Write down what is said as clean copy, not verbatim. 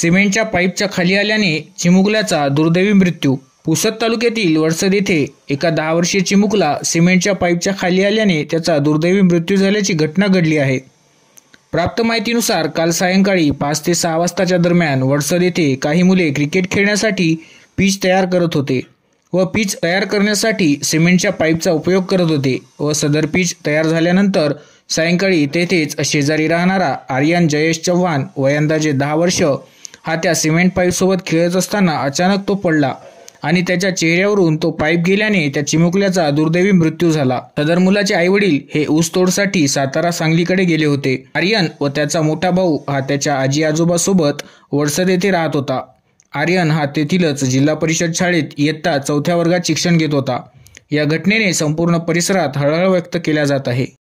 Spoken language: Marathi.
सिमेंटच्या पाईपच्या खाली आल्याने चिमुकल्याचा दुर्दैवी मृत्यू। पुसद तालुक्यातील वडसद येथे एका 10 वर्षीय चिमुकला सिमेंटच्या पाईपच्या खाली आल्याने त्याचा दुर्दैवी मृत्यू झाल्याची घटना घडली आहे। प्राप्त माहितीनुसार काल सायंकाळी 5 ते 6 वाजताच्या दरम्यान वडसद येथे काही मुले क्रिकेट खेळण्यासाठी पिच तयार करत होते व पिच तयार करण्यासाठी सिमेंटच्या पाईपचा उपयोग करत होते व सदर पिच तयार झाल्यानंतर सायंकाळी तेथेच शेजारी राहणारा आर्यन जयेश चव्हाण वय अंदाजे 10 वर्ष हा त्या सिमेंट पाईपसोबत खेळत असताना अचानक तो पडला आणि त्याच्या चेहऱ्यावरून तो पाईप गेल्याने त्या चिमुकल्याचा दुर्दैवी मृत्यू झाला। सदर मुलाचे आईवडील हे ऊसतोडसाठी सातारा सांगलीकडे गेले होते। आर्यन व त्याचा मोठा भाऊ हा त्याच्या आजी आजोबासोबत वडसद येथे राहत होता। आर्यन हा तेथीलच जिल्हा परिषद शाळेत इयत्ता 4थ्या वर्गात शिक्षण घेत होता। या घटनेने संपूर्ण परिसरात हळहळ व्यक्त केल्या जात आहे।